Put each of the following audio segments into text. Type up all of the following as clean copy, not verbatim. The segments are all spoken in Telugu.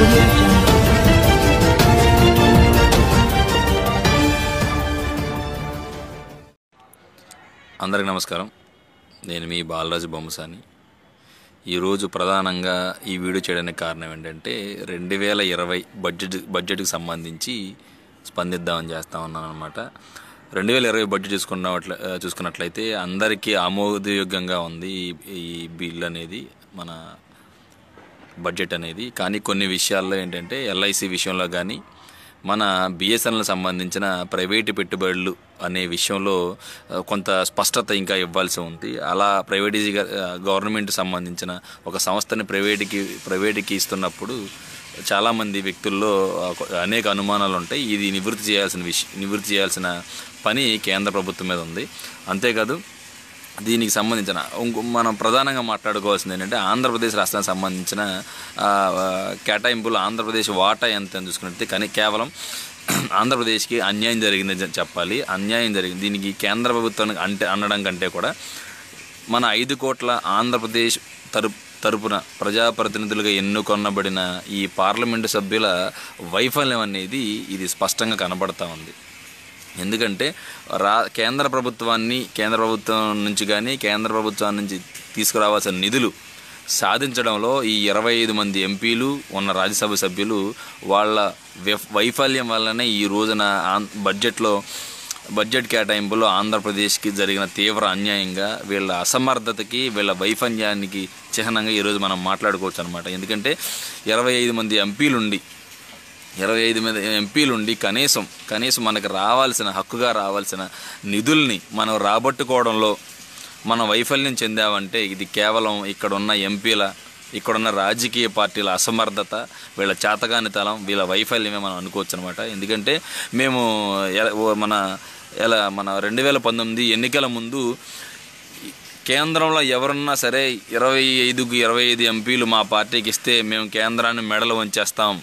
audio jungle. అందరికీ నమస్కారం. నేను మీ బాలరాజు బొమ్మసాని. ఈరోజు ప్రధానంగా ఈ వీడియో చేయడానికి కారణం ఏంటంటే 2020 బడ్జెట్కి సంబంధించి స్పందిద్దామని చేస్తూ ఉన్నాను అనమాట. 2020 బడ్జెట్ చూసుకున్నట్లయితే అందరికీ ఆమోదయోగ్యంగా ఉంది ఈ బిల్ అనేది, మన బడ్జెట్ అనేది. కానీ కొన్ని విషయాల్లో ఏంటంటే ఎల్ఐసి విషయంలో కానీ మన బిఎస్ఎన్ఎల్ సంబంధించిన ప్రైవేటు పెట్టుబడులు అనే విషయంలో కొంత స్పష్టత ఇంకా ఇవ్వాల్సి ఉంది. అలా గవర్నమెంట్ సంబంధించిన ఒక సంస్థని ప్రైవేట్కి ఇస్తున్నప్పుడు చాలామంది వ్యక్తుల్లో అనేక అనుమానాలు ఉంటాయి. ఇది నివృత్తి చేయాల్సిన పని కేంద్ర ప్రభుత్వం మీద ఉంది. అంతేకాదు దీనికి సంబంధించిన మనం ప్రధానంగా మాట్లాడుకోవాల్సింది ఏంటంటే ఆంధ్రప్రదేశ్ రాష్ట్రానికి సంబంధించిన కేటాయింపులు, ఆంధ్రప్రదేశ్ వాటా ఎంత అని చూసుకున్నట్లయితే కానీ కేవలం ఆంధ్రప్రదేశ్కి అన్యాయం జరిగిందని చెప్పాలి. అన్యాయం జరిగింది. దీనికి కేంద్ర ప్రభుత్వానికి అనడం కంటే కూడా మన 5 కోట్ల ఆంధ్రప్రదేశ్ తరపున ప్రజాప్రతినిధులుగా ఎన్నుకొనబడిన ఈ పార్లమెంటు సభ్యుల వైఫల్యం అనేది ఇది స్పష్టంగా కనబడతా ఉంది. ఎందుకంటే కేంద్ర ప్రభుత్వం నుంచి కానీ కేంద్ర ప్రభుత్వం నుంచి తీసుకురావాల్సిన నిధులు సాధించడంలో ఈ 25 మంది ఎంపీలు ఉన్న రాజ్యసభ సభ్యులు వాళ్ళ వైఫల్యం వల్లనే ఈ రోజున బడ్జెట్ కేటాయింపులో ఆంధ్రప్రదేశ్కి జరిగిన తీవ్ర అన్యాయంగా, వీళ్ళ అసమర్థతకి, వీళ్ళ వైఫల్యానికి చిహ్నంగా ఈరోజు మనం మాట్లాడుకోవచ్చు అనమాట. ఎందుకంటే 25 మంది ఎంపీలుండి కనీసం మనకు హక్కుగా రావాల్సిన నిధుల్ని మనం రాబట్టుకోవడంలో మనం వైఫల్యం చెందామంటే ఇది కేవలం ఇక్కడున్న ఇక్కడున్న రాజకీయ పార్టీల అసమర్థత, వీళ్ళ చేతగానితనం, వీళ్ళ వైఫల్యమే మనం అనుకోవచ్చు అనమాట. ఎందుకంటే మేము మన 2019 ఎన్నికల ముందు కేంద్రంలో ఎవరున్నా సరే 25 ఎంపీలు మా పార్టీకి ఇస్తే మేము కేంద్రం మెడలు వంచేస్తాం,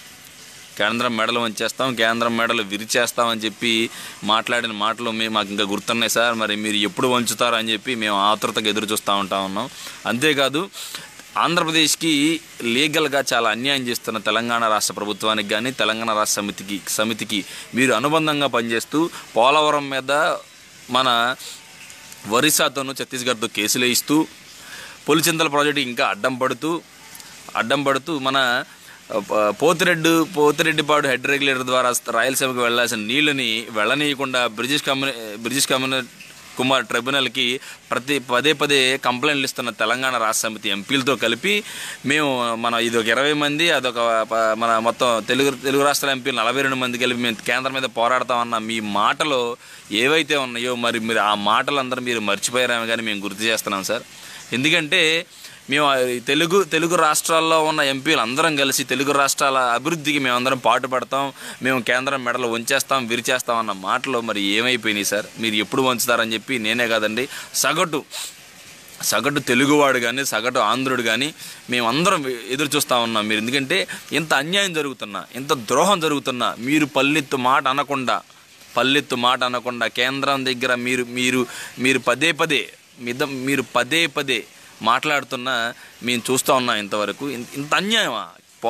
కేంద్రం మెడలు విరిచేస్తామని చెప్పి మాట్లాడిన మాటలు మాకు ఇంకా గుర్తున్నాయి సార్. మరి మీరు ఎప్పుడు వంచుతారు అని చెప్పి మేము ఆతృతగా ఎదురు చూస్తూ ఉన్నాం. అంతేకాదు ఆంధ్రప్రదేశ్కి లీగల్గా చాలా అన్యాయం చేస్తున్న తెలంగాణ రాష్ట్ర ప్రభుత్వానికి కానీ తెలంగాణ రాష్ట్ర సమితికి మీరు అనుబంధంగా పనిచేస్తూ పోలవరం మీద మన ఒరిస్సాతోనూ ఛత్తీస్గఢ్తో కేసులు వేయిస్తూ పులిచింతల ప్రాజెక్టు ఇంకా అడ్డం పడుతూ మన పోతిరెడ్డిపాడు హెడ్ రెగ్యులేటర్ ద్వారా రాయలసీమకు వెళ్లాల్సిన నీళ్ళని వెళ్ళనీయకుండా బ్రిటిష్ కుమార్ ట్రిబ్యునల్కి పదే కంప్లైంట్లు ఇస్తున్న తెలంగాణ రాష్ట్ర సమితి ఎంపీలతో కలిపి మేము ఇది ఒక 20 మంది, అదొక మన మొత్తం తెలుగు రాష్ట్రాల ఎంపీలు 42 మంది కలిపి మేము కేంద్రం మీద పోరాడతామన్న మీ మాటలు ఏవైతే ఉన్నాయో మరి మీరు ఆ మాటలందరూ మీరు మర్చిపోయారేమో కానీ మేము గుర్తు చేస్తున్నాం సార్. ఎందుకంటే మేము తెలుగు రాష్ట్రాల్లో ఉన్న ఎంపీలు అందరం కలిసి తెలుగు రాష్ట్రాల అభివృద్ధికి మేమందరం పాటుపడతాం, మేము కేంద్రం మెడలు విరిచేస్తాం అన్న మాటలు మరి ఏమైపోయినాయి సార్? మీరు ఎప్పుడు వంచుతారని చెప్పి నేనే కాదండి, సగటు తెలుగువాడు కానీ సగటు ఆంధ్రుడు కానీ మేమందరం ఎదురు చూస్తూ ఉన్నాం. మీరు ఎందుకంటే ఇంత అన్యాయం జరుగుతున్నా, ఇంత ద్రోహం జరుగుతున్నా మీరు పల్లెత్తు మాట అనకుండా కేంద్రం దగ్గర మీరు పదే పదే మాట్లాడుతున్నా మేము చూస్తూ ఉన్నాం. ఇంతవరకు ఇంత అన్యాయమా?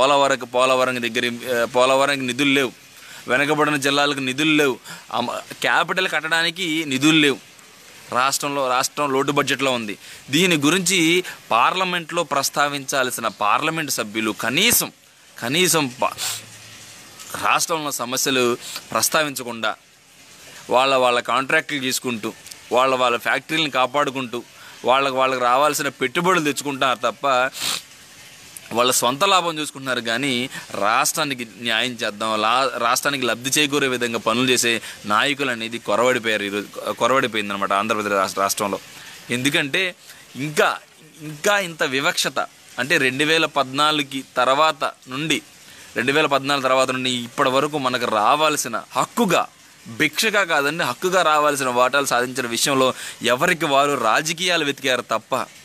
పోలవరానికి నిధులు లేవు, వెనకబడిన జిల్లాలకు నిధులు లేవు, క్యాపిటల్ కట్టడానికి నిధులు లేవు, రాష్ట్రం లోటు బడ్జెట్లో ఉంది. దీని గురించి పార్లమెంట్లో ప్రస్తావించాల్సిన పార్లమెంటు సభ్యులు కనీసం రాష్ట్రంలో సమస్యలు ప్రస్తావించకుండా వాళ్ళ కాంట్రాక్టులు తీసుకుంటూ వాళ్ళ ఫ్యాక్టరీలను కాపాడుకుంటూ వాళ్ళకి రావాల్సిన పెట్టుబడులు తెచ్చుకుంటున్నారు తప్ప వాళ్ళ సొంత లాభం చూసుకుంటున్నారు. కానీ రాష్ట్రానికి న్యాయం చేద్దాం, రాష్ట్రానికి లబ్ధి చేకూరే విధంగా పనులు చేసే నాయకులు అనేది కొరవడిపోయింది అనమాట ఆంధ్రప్రదేశ్ రాష్ట్రంలో. ఎందుకంటే ఇంకా ఇంత వివక్షత అంటే 2014 తర్వాత నుండి ఇప్పటి వరకు మనకు రావాల్సిన భిక్షగా కాదండి, హక్కుగా రావాల్సిన వాటాలు సాధించిన విషయంలో ఎవరికి వారు రాజకీయాలు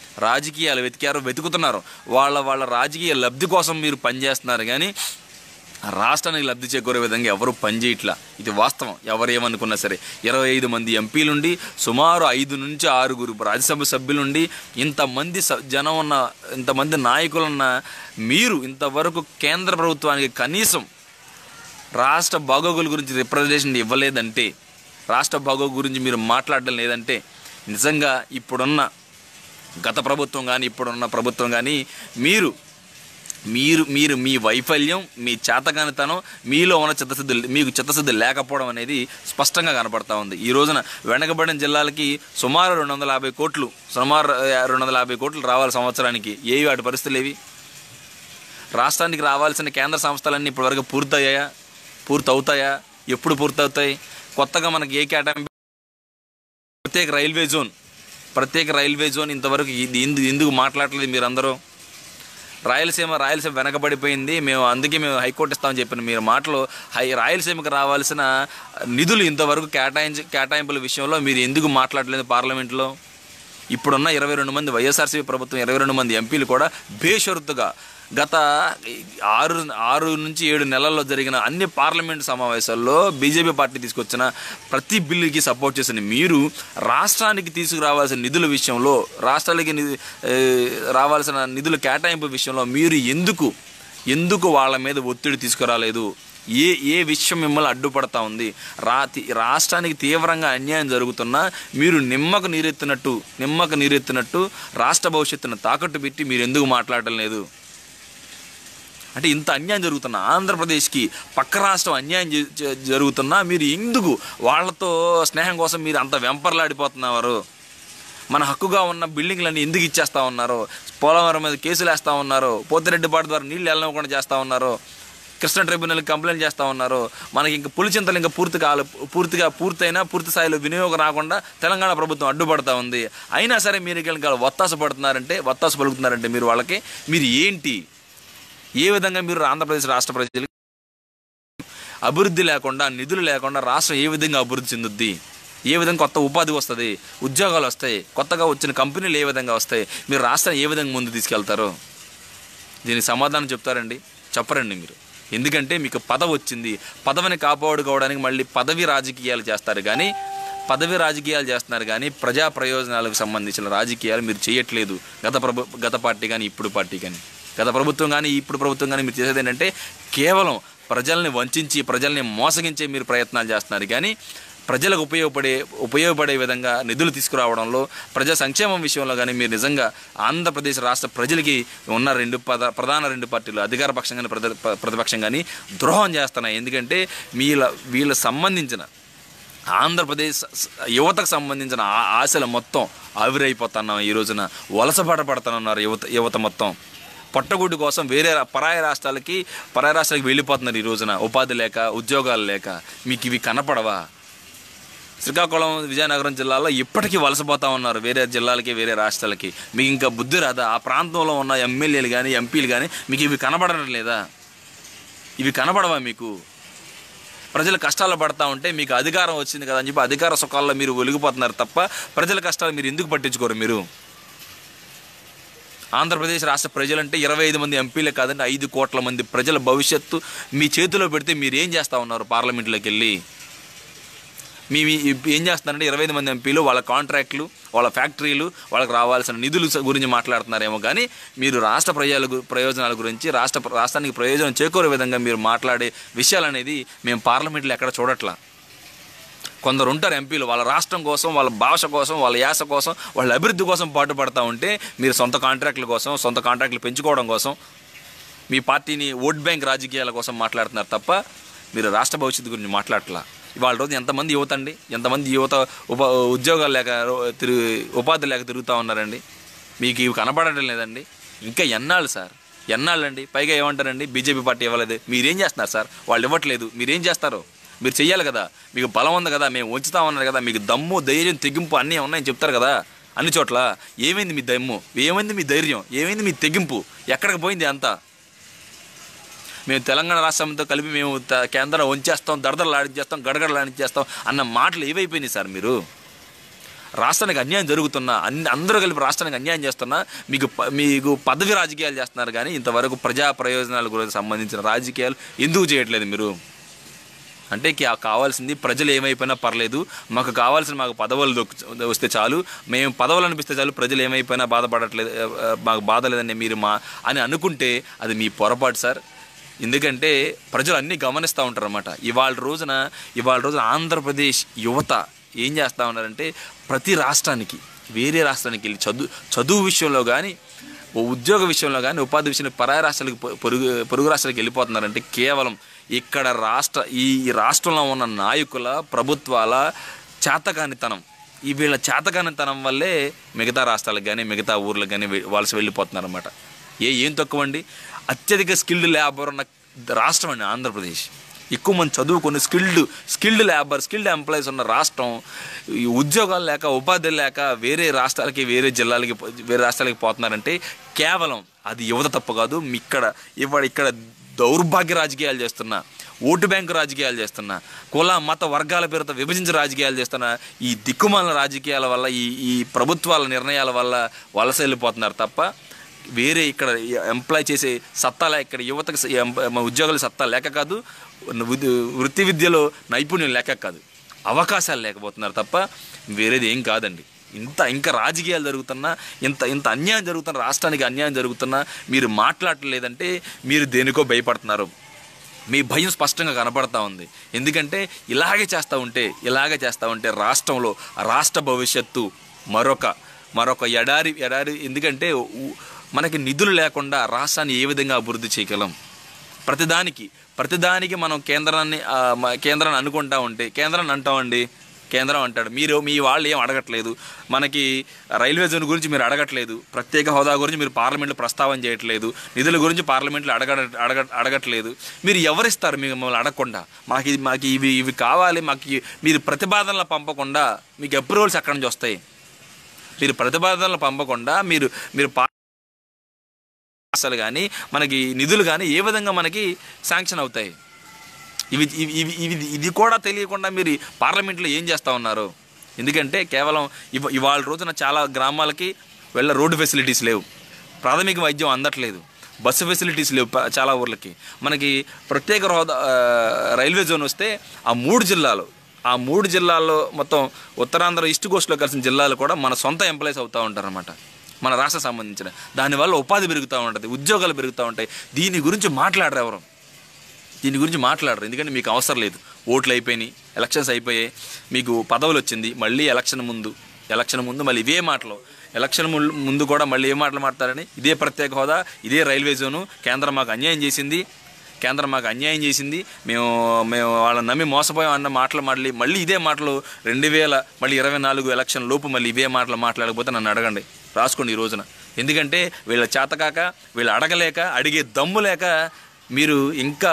వెతుకుతున్నారు. వాళ్ళ రాజకీయ లబ్ధి కోసం మీరు పనిచేస్తున్నారు. కానీ రాష్ట్రానికి లబ్ధి చేకూరే విధంగా ఎవరు పనిచేయట్లా. ఇది వాస్తవం. ఎవరు ఏమనుకున్నా సరే 25 మంది ఎంపీలుండి, సుమారు 5 నుంచి 6 రాజ్యసభ సభ్యులుండి, ఇంతమంది జనం ఉన్న, ఇంతమంది నాయకులున్న మీరు ఇంతవరకు కేంద్ర ప్రభుత్వానికి కనీసం రాష్ట్ర బాగోగుల గురించి రిప్రజెంటేషన్ ఇవ్వలేదంటే, రాష్ట్ర బాగోగు గురించి మీరు మాట్లాడడం లేదంటే, నిజంగా ఇప్పుడున్న గత ప్రభుత్వం కానీ ఇప్పుడున్న ప్రభుత్వం కానీ మీరు మీరు మీరు మీ వైఫల్యం, మీ చేతకానితనం, మీలో ఉన్న చిత్తశుద్ధి, మీకు చిత్తశుద్ధి లేకపోవడం అనేది స్పష్టంగా కనపడతా ఉంది. ఈ రోజున వెనకబడిన జిల్లాలకి సుమారు 250 కోట్లు రావాలి సంవత్సరానికి. ఏవి వాటి పరిస్థితులు ఏవి? రాష్ట్రానికి రావాల్సిన కేంద్ర సంస్థలన్నీ ఇప్పటివరకు పూర్తవుతాయా? ఎప్పుడు పూర్తవుతాయి? కొత్తగా మనకి ఏ కేటాయింపు? ప్రత్యేక రైల్వే జోన్ ఇంతవరకు ఎందుకు మాట్లాడలేదు మీరందరూ? రాయలసీమ వెనకబడిపోయింది, అందుకే మేము హైకోర్టు ఇస్తామని చెప్పిన మీరు మాటలు, రాయలసీమకు రావాల్సిన నిధులు ఇంతవరకు కేటాయింపుల విషయంలో మీరు ఎందుకు మాట్లాడలేదు పార్లమెంట్లో? ఇప్పుడున్న 22 మంది వైఎస్ఆర్సీపీ ప్రభుత్వం 22 మంది ఎంపీలు కూడా బేషరతుగా గత 6 నుంచి 7 నెలల్లో జరిగిన అన్ని పార్లమెంటు సమావేశాల్లో బీజేపీ పార్టీ తీసుకొచ్చిన ప్రతి బిల్లుకి సపోర్ట్ చేసిన మీరు రాష్ట్రానికి తీసుకురావాల్సిన నిధుల విషయంలో, రాష్ట్రాలకి రావాల్సిన నిధుల కేటాయింపు విషయంలో మీరు ఎందుకు వాళ్ళ మీద ఒత్తిడి తీసుకురాలేదు? ఏ విషయం మిమ్మల్ని అడ్డుపడతా ఉంది? రాష్ట్రానికి తీవ్రంగా అన్యాయం జరుగుతున్నా మీరు నిమ్మకు నీరెత్తినట్టు రాష్ట్ర భవిష్యత్తును తాకట్టు పెట్టి మీరు ఎందుకు మాట్లాడటం లేదు? అంటే ఇంత అన్యాయం జరుగుతున్నా, ఆంధ్రప్రదేశ్కి పక్క రాష్ట్రం అన్యాయం జరుగుతున్నా మీరు ఎందుకు వాళ్ళతో స్నేహం కోసం మీరు అంత వెంపర్లాడిపోతున్నారు? మన హక్కుగా ఉన్న బిల్డింగ్లన్నీ ఎందుకు ఇచ్చేస్తూ ఉన్నారు? పోలవరం మీద కేసులు వేస్తూ ఉన్నారు, పోతిరెడ్డిపాటి ద్వారా నీళ్ళు వెళ్ళకుండా చేస్తూ ఉన్నారు, కృష్ణా ట్రిబ్యునల్కి కంప్లైంట్ చేస్తూ ఉన్నారు. మనకి ఇంకా పులిచింతలు ఇంకా పూర్తి స్థాయిలో వినియోగం రాకుండా తెలంగాణ ప్రభుత్వం అడ్డుపడతా ఉంది. అయినా సరే మీరు ఇంకా వత్తాసు పలుకుతున్నారంటే మీరు వాళ్ళకి ఏంటి? ఏ విధంగా మీరు ఆంధ్రప్రదేశ్ రాష్ట్ర ప్రజలకు అభివృద్ధి లేకుండా, నిధులు లేకుండా రాష్ట్రం ఏ విధంగా అభివృద్ధి చెందుద్ది? ఏ విధంగా కొత్త ఉపాధి వస్తుంది, ఉద్యోగాలు వస్తాయి, కొత్తగా వచ్చిన కంపెనీలు ఏ విధంగా వస్తాయి? మీరు రాష్ట్రం ఏ విధంగా ముందు తీసుకెళ్తారు? దీనికి సమాధానం చెప్పరండి మీరు. ఎందుకంటే మీకు పదవి వచ్చింది, పదవిని కాపాడుకోవడానికి మళ్ళీ పదవి రాజకీయాలు చేస్తున్నారు కానీ ప్రజా ప్రయోజనాలకు సంబంధించిన రాజకీయాలు మీరు చేయట్లేదు. గత పార్టీ కానీ ఇప్పుడు పార్టీ కానీ, గత ప్రభుత్వం కానీ ఇప్పుడు ప్రభుత్వం కానీ మీరు చేసేది ఏంటంటే కేవలం ప్రజల్ని వంచి, ప్రజల్ని మోసగించే మీరు ప్రయత్నాలు చేస్తున్నారు. కానీ ప్రజలకు ఉపయోగపడే విధంగా నిధులు తీసుకురావడంలో, ప్రజా సంక్షేమం విషయంలో కానీ మీరు నిజంగా ఆంధ్రప్రదేశ్ రాష్ట్ర ప్రజలకి ఉన్న ప్రధాన రెండు పార్టీలు, అధికార పక్షం కానీ ప్రతిపక్షం కానీ ద్రోహం చేస్తున్నాయి. ఎందుకంటే వీళ్ళ సంబంధించిన ఆంధ్రప్రదేశ్ యువతకు సంబంధించిన ఆశలు మొత్తం ఆవిరైపోతున్నాం. ఈ రోజున వలసపాట పడుతున్నారు యువత మొత్తం. పొట్టగుడ్డు కోసం పరాయి రాష్ట్రాలకి వెళ్ళిపోతున్నారు. ఈ రోజున ఉపాధి లేక, ఉద్యోగాలు లేక. మీకు ఇవి కనపడవా? శ్రీకాకుళం, విజయనగరం జిల్లాలో ఇప్పటికీ వలసపోతూ ఉన్నారు వేరే జిల్లాలకి, వేరే రాష్ట్రాలకి. మీకు ఇంకా బుద్ధి రాదా? ఆ ప్రాంతంలో ఉన్న ఎమ్మెల్యేలు కానీ, ఎంపీలు కానీ మీకు ఇవి కనపడడం లేదా? ఇవి కనపడవా మీకు? ప్రజలు కష్టాలు పడతా ఉంటే మీకు అధికారం వచ్చింది కదా అని చెప్పి అధికార సుఖాల్లో మీరు ఒలిగిపోతున్నారు తప్ప ప్రజల కష్టాలు మీరు ఎందుకు పట్టించుకోరు? మీరు ఆంధ్రప్రదేశ్ రాష్ట్ర ప్రజలంటే 25 మంది ఎంపీలే కాదండి, 5 కోట్ల మంది ప్రజల భవిష్యత్తు మీ చేతిలో పెడితే మీరు ఏం చేస్తూ ఉన్నారు? పార్లమెంట్లోకి వెళ్ళి ఏం చేస్తున్నారంటే 25 మంది ఎంపీలు వాళ్ళ కాంట్రాక్టులు, వాళ్ళ ఫ్యాక్టరీలు, వాళ్ళకి రావాల్సిన నిధుల గురించి మాట్లాడుతున్నారేమో కానీ మీరు రాష్ట్ర ప్రయోజనాల గురించి, రాష్ట్రానికి ప్రయోజనం చేకూరే విధంగా మీరు మాట్లాడే విషయాలు అనేది మేము పార్లమెంట్లో ఎక్కడ చూడట్లా. కొందరు ఉంటారు ఎంపీలు, వాళ్ళ రాష్ట్రం కోసం, వాళ్ళ భాష కోసం, వాళ్ళ యాస కోసం, వాళ్ళ అభివృద్ధి కోసం పాటుపడతా ఉంటే మీరు సొంత కాంట్రాక్టులు పెంచుకోవడం కోసం, మీ పార్టీని ఓట్ బ్యాంక్ రాజకీయాల కోసం మాట్లాడుతున్నారు తప్ప మీరు రాష్ట్ర భవిష్యత్తు గురించి మాట్లాడట్లా. ఇవాళ రోజు ఎంతమంది యువత ఉద్యోగాలు లేక ఉపాధి లేక తిరుగుతూ ఉన్నారండి? మీకు ఇవి కనపడటం లేదండి. ఇంకా ఎన్నాళ్ళు సార్? ఎన్నాళ్ళండి? పైగా ఏమంటారండి, బీజేపీ పార్టీ ఇవ్వలేదు. మీరేం చేస్తున్నారు సార్? వాళ్ళు ఇవ్వట్లేదు, మీరేం చేస్తారు? మీరు చెయ్యాలి కదా, మీకు బలం ఉంది కదా, మేము ఉంచుతామన్నారు కదా, మీకు దమ్ము, ధైర్యం, తెగింపు అన్నీ ఉన్నాయని చెప్తారు కదా అన్ని చోట్ల. ఏమైంది మీ దమ్ము? ఏమైంది మీ ధైర్యం? ఏమైంది మీ తెగింపు? ఎక్కడికి పోయింది అంతా? మేము తెలంగాణ రాష్ట్రంతో కలిపి మేము కేంద్రం వంచేస్తాం, దడదడలాడించేస్తాం, గడగడలాడించేస్తాం అన్న మాటలు ఏవైపోయినాయి సార్? మీరు రాష్ట్రానికి అన్యాయం జరుగుతున్నా అందరూ కలిపి రాష్ట్రానికి అన్యాయం చేస్తున్నా మీకు పదవి రాజకీయాలు చేస్తున్నారు, కానీ ఇంతవరకు ప్రజా ప్రయోజనాల గురించి సంబంధించిన రాజకీయాలు ఎందుకు చేయట్లేదు మీరు? అంటే కావాల్సింది ప్రజలు ఏమైపోయినా పర్లేదు, మాకు పదవులు వస్తే చాలు, మేము పదవులు అనిపిస్తే చాలు, ప్రజలు ఏమైపోయినా బాధపడట్లేదు, మాకు బాధ లేదని మీరు అని అనుకుంటే అది మీ పొరపాటు సార్. ఎందుకంటే ప్రజలు అన్నీ గమనిస్తూ ఉంటారు అన్నమాట. ఇవాళ రోజున ఆంధ్రప్రదేశ్ యువత ఏం చేస్తూ ఉన్నారంటే ప్రతి రాష్ట్రానికి, వేరే రాష్ట్రానికి వెళ్ళి చదువు విషయంలో కానీ, ఉద్యోగ విషయంలో కానీ, ఉపాధి విషయంలో పరాయి రాష్ట్రాలకు పొరుగు రాష్ట్రాలకు వెళ్ళిపోతున్నారంటే కేవలం ఇక్కడ ఈ రాష్ట్రంలో ఉన్న నాయకుల, ప్రభుత్వాల చేతకానితనం, వీళ్ళ చేతకానితనం వల్లే మిగతా రాష్ట్రాలకు కానీ మిగతా ఊర్లకు కానీ వలస వెళ్ళిపోతున్నారన్నమాట. ఏం తక్కువ అండి, అత్యధిక స్కిల్డ్ లేబర్ ఉన్న రాష్ట్రం అండి ఆంధ్రప్రదేశ్. ఎక్కువ మంది చదువుకుని స్కిల్డ్ ఎంప్లాయీస్ ఉన్న రాష్ట్రం. ఈ ఉద్యోగాలు లేక, ఉపాధి లేక వేరే రాష్ట్రాలకి, వేరే రాష్ట్రాలకి పోతున్నారంటే కేవలం అది యువత తప్పు కాదు. ఇక్కడ దౌర్భాగ్య రాజకీయాలు చేస్తున్నా, ఓటు బ్యాంకు రాజకీయాలు చేస్తున్నా, కుల మత వర్గాల పేరుతో విభజించి రాజకీయాలు చేస్తున్నా, ఈ దిక్కుమాలిన రాజకీయాల వల్ల, ఈ ప్రభుత్వాల నిర్ణయాల వల్ల వలస వెళ్ళిపోతున్నారు తప్ప వేరే ఇక్కడ ఎంప్లాయ్ చేసే సత్తా లేక, ఇక్కడ యువతకు ఉద్యోగాలు సత్తా లేక కాదు, వృత్తి విద్యలో నైపుణ్యం లేక కాదు, అవకాశాలు లేకపోతున్నారు తప్ప వేరేది ఏం కాదండి. ఇంకా రాజకీయాలు జరుగుతున్నా, ఇంత అన్యాయం జరుగుతున్నా, రాష్ట్రానికి అన్యాయం జరుగుతున్నా మీరు మాట్లాడలేదంటే మీరు దేనికో భయపడుతున్నారు. మీ భయం స్పష్టంగా కనపడతా ఉంది. ఎందుకంటే ఇలాగే చేస్తూ ఉంటే రాష్ట్రంలో రాష్ట్ర భవిష్యత్తు మరొక ఎడారి. ఎందుకంటే మనకి నిధులు లేకుండా రాష్ట్రాన్ని ఏ విధంగా అభివృద్ధి చేయగలం? ప్రతిదానికి మనం కేంద్రాన్ని అనుకుంటా ఉంటే కేంద్రాన్ని అంటామండి. కేంద్రం అంటాడు, మీ వాళ్ళు ఏం అడగట్లేదు, మనకి రైల్వే జోన్ గురించి మీరు అడగట్లేదు, ప్రత్యేక హోదా గురించి మీరు పార్లమెంట్లో ప్రస్తావన చేయట్లేదు, నిధుల గురించి పార్లమెంట్లో అడగట్లేదు. మీరు ఎవరిస్తారు మిమ్మల్ని అడగకుండా? మాకు ఇవి కావాలి, మీరు ప్రతిపాదనలు పంపకుండా మీకు అప్రూవల్స్ ఎక్కడి నుంచి వస్తాయి? మీరు ప్రతిపాదనలు పంపకుండా మీరు అసలు కానీ మనకి నిధులు కానీ ఏ విధంగా మనకి శాంక్షన్ అవుతాయి? ఇది కూడా తెలియకుండా మీరు పార్లమెంట్లో ఏం చేస్తూ ఉన్నారు? ఎందుకంటే కేవలం ఇవాళ రోజున చాలా గ్రామాలకి రోడ్డు ఫెసిలిటీస్ లేవు, ప్రాథమిక వైద్యం అందట్లేదు, బస్సు ఫెసిలిటీస్ లేవు చాలా ఊర్లకి. మనకి ప్రత్యేక హోదా రైల్వే జోన్ వస్తే ఆ మూడు జిల్లాల్లో మొత్తం ఉత్తరాంధ్ర ఈస్ట్ కోస్ట్లో కలిసిన జిల్లాలు కూడా మన సొంత ఎంప్లాయీస్ అవుతూ ఉంటారన్నమాట, మన రాష్ట్రం సంబంధించిన. దానివల్ల ఉపాధి పెరుగుతూ ఉంటుంది, ఉద్యోగాలు పెరుగుతూ ఉంటాయి. దీని గురించి మాట్లాడరు. ఎందుకంటే మీకు అవసరం లేదు. ఓట్లు అయిపోయినాయి, ఎలక్షన్స్ అయిపోయాయి, మీకు పదవులు వచ్చింది. మళ్ళీ ఎలక్షన్ ముందు మళ్ళీ ఇవే మాటలు, ఎలక్షన్ ముందు కూడా మళ్ళీ ఏ మాటలు మాట్లాడతారని, ఇదే ప్రత్యేక హోదా, ఇదే రైల్వే జోను, కేంద్రం మాకు అన్యాయం చేసింది, మేము వాళ్ళని నమ్మి మోసపోయాం అన్న మాటలు మళ్ళీ ఇదే మాటలు 2024 ఎలక్షన్ లోపు మళ్ళీ ఇవే మాటలు మాట్లాడకపోతే నన్ను అడగండి, రాసుకోండి ఈ రోజున. ఎందుకంటే వీళ్ళ చేతకాక, వీళ్ళు అడగలేక, అడిగే దమ్ము లేక మీరు ఇంకా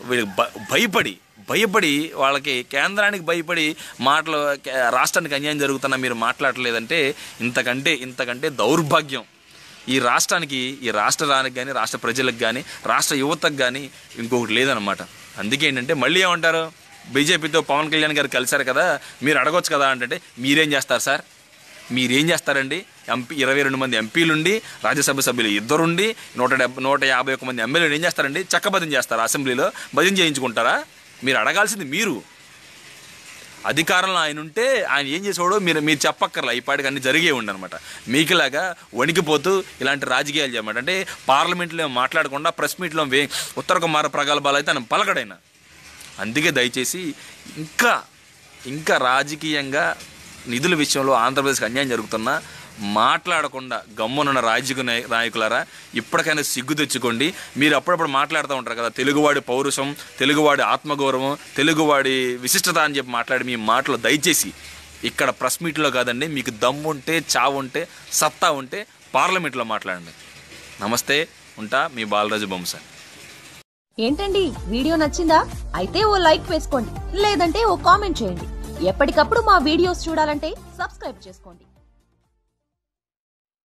భయపడి వాళ్ళకి కేంద్రానికి భయపడి రాష్ట్రానికి అన్యాయం జరుగుతున్నా మీరు మాట్లాడలేదంటే ఇంతకంటే దౌర్భాగ్యం ఈ రాష్ట్రానికి కానీ, రాష్ట్ర ప్రజలకు కానీ, రాష్ట్ర యువతకు కానీ ఇంకొకటి లేదనమాట. అందుకే ఏంటంటే మళ్ళీ ఏమంటారు, బీజేపీతో పవన్ కళ్యాణ్ గారు కలిశారు కదా, మీరు అడగొచ్చు కదా అంటే మీరేం చేస్తారు సార్? మీరేం చేస్తారండి? 22 మంది ఎంపీలుండి, రాజ్యసభ సభ్యులు 2 ఉండి, 151 మంది ఎమ్మెల్యేలు ఏం చేస్తారండి? చక్కబద్ధం చేస్తారా? అసెంబ్లీలో భజన చేయించుకుంటారా? మీరు అడగాల్సింది మీరు. అధికారంలో ఆయన ఉంటే ఆయన ఏం చేసేవాడో మీరు చెప్పక్కర్లా, ఈ పాటికి అన్ని జరిగే ఉండనమాట. మీకులాగా వణికిపోతూ ఇలాంటి రాజకీయాలు చేయమాట. అంటే పార్లమెంట్లో మాట్లాడకుండా ప్రెస్ మీట్లో ఉత్తర కుమార ప్రగల్భాలు అయితే ఆయన పలకడైనా. అందుకే దయచేసి ఇంకా రాజకీయంగా నిధుల విషయంలో ఆంధ్రప్రదేశ్కి అన్యాయం జరుగుతున్నా మాట్లాడకుండా గమ్మునున్న రాజకీయ నాయకులారా ఇప్పటికైనా సిగ్గు తెచ్చుకోండి. మీరు అప్పుడప్పుడు మాట్లాడుతూ ఉంటారు కదా, తెలుగువాడి పౌరుషం, తెలుగువాడి ఆత్మగౌరవం, తెలుగువాడి విశిష్టత అని చెప్పి మాట్లాడి మీ మాటలు దయచేసి ఇక్కడ ప్రెస్ మీట్లో కాదండి, మీకు దమ్ముంటే, చావుంటే, సత్తా ఉంటే పార్లమెంట్లో మాట్లాడండి. నమస్తే, ఉంటా. మీ బాలరాజు బొమ్మసాని. ఏంటండి వీడియో నచ్చిందా? అయితే ఓ లైక్ వేసుకోండి, లేదంటే ఓ కామెంట్ చేయండి. ఎప్పటికప్పుడు మా వీడియోస్ చూడాలంటే సబ్స్క్రైబ్ చేసుకోండి.